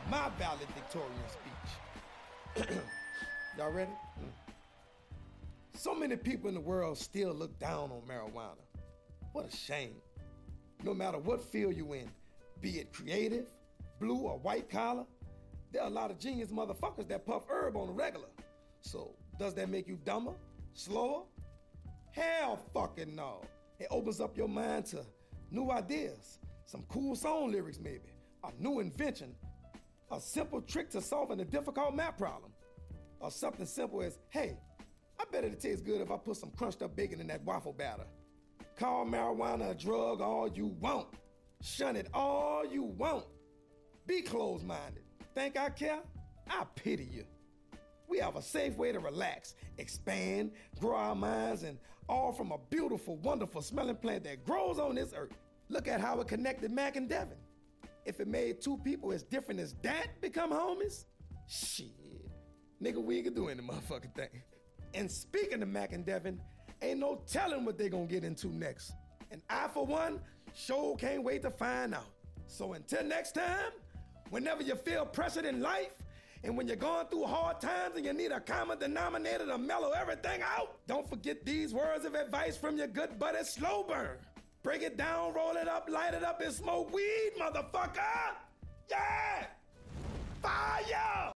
my valedictorian speech. Y'all ready? So many people in the world still look down on marijuana. What a shame. No matter what field you in, be it creative, blue or white collar, there are a lot of genius motherfuckers that puff herb on the regular. So does that make you dumber, slower? Hell fucking no. It opens up your mind to new ideas, some cool song lyrics maybe, a new invention, a simple trick to solving a difficult math problem, or something simple as, hey, I bet it tastes good if I put some crunched up bacon in that waffle batter. Call marijuana a drug all you want. Shun it all you want. Be closed-minded. Think I care? I pity you. We have a safe way to relax, expand, grow our minds, and all from a beautiful, wonderful smelling plant that grows on this earth. Look at how it connected Mac and Devin. If it made two people as different as that become homies, shit, nigga, we could do any motherfucking thing. And speaking of Mac and Devin, ain't no telling what they gonna get into next. And I, for one, sure can't wait to find out. So until next time, whenever you feel pressured in life, and when you're going through hard times and you need a common denominator to mellow everything out, don't forget these words of advice from your good buddy Slow Burn. Break it down, roll it up, light it up, and smoke weed, motherfucker! Yeah! Fire!